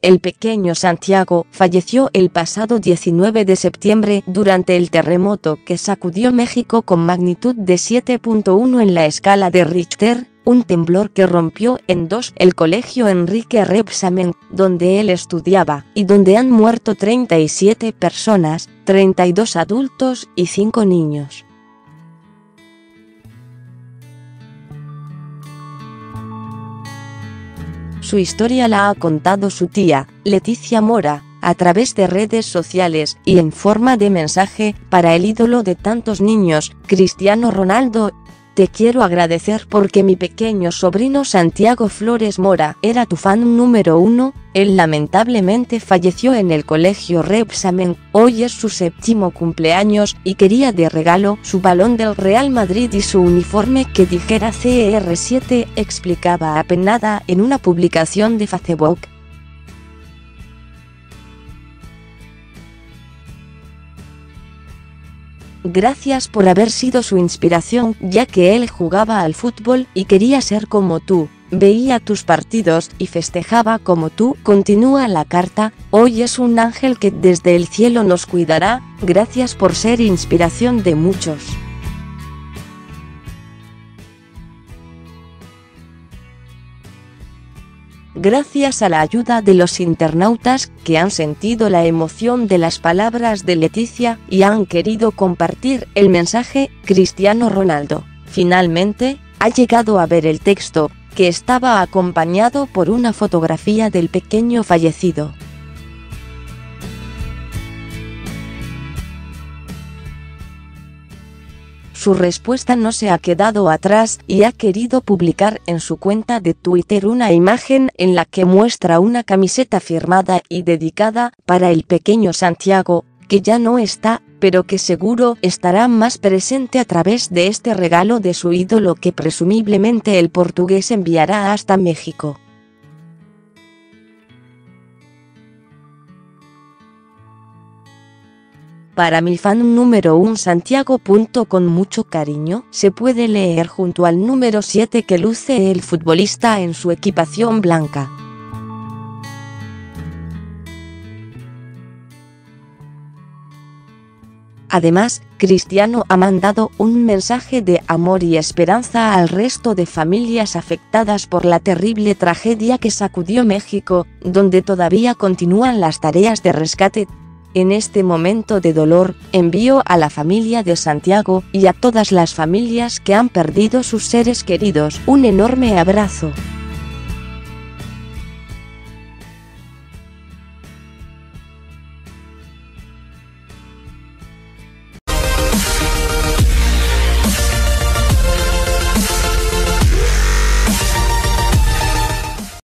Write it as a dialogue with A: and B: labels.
A: El pequeño Santiago falleció el pasado 19 de septiembre durante el terremoto que sacudió México con magnitud de 7.1 en la escala de Richter, un temblor que rompió en dos el colegio Enrique Rebsamen, donde él estudiaba, y donde han muerto 37 personas, 32 adultos y 5 niños. Su historia la ha contado su tía, Leticia Mora, a través de redes sociales y en forma de mensaje para el ídolo de tantos niños, Cristiano Ronaldo. Te quiero agradecer porque mi pequeño sobrino Santiago Flores Mora era tu fan número 1, él lamentablemente falleció en el colegio Rebsamen, hoy es su 7º cumpleaños y quería de regalo su balón del Real Madrid y su uniforme que dijera CR7, explicaba apenada en una publicación de Facebook. Gracias por haber sido su inspiración, ya que él jugaba al fútbol y quería ser como tú, veía tus partidos y festejaba como tú. Continúa la carta, hoy es un ángel que desde el cielo nos cuidará, gracias por ser inspiración de muchos. Gracias a la ayuda de los internautas que han sentido la emoción de las palabras de Leticia y han querido compartir el mensaje, Cristiano Ronaldo finalmente ha llegado a ver el texto, que estaba acompañado por una fotografía del pequeño fallecido. Su respuesta no se ha quedado atrás y ha querido publicar en su cuenta de Twitter una imagen en la que muestra una camiseta firmada y dedicada para el pequeño Santiago, que ya no está, pero que seguro estará más presente a través de este regalo de su ídolo que presumiblemente el portugués enviará hasta México. Para mi fan número 1 Santiago. Con mucho cariño se puede leer junto al número 7 que luce el futbolista en su equipación blanca. Además, Cristiano ha mandado un mensaje de amor y esperanza al resto de familias afectadas por la terrible tragedia que sacudió México, donde todavía continúan las tareas de rescate. En este momento de dolor, envío a la familia de Santiago y a todas las familias que han perdido sus seres queridos un enorme abrazo.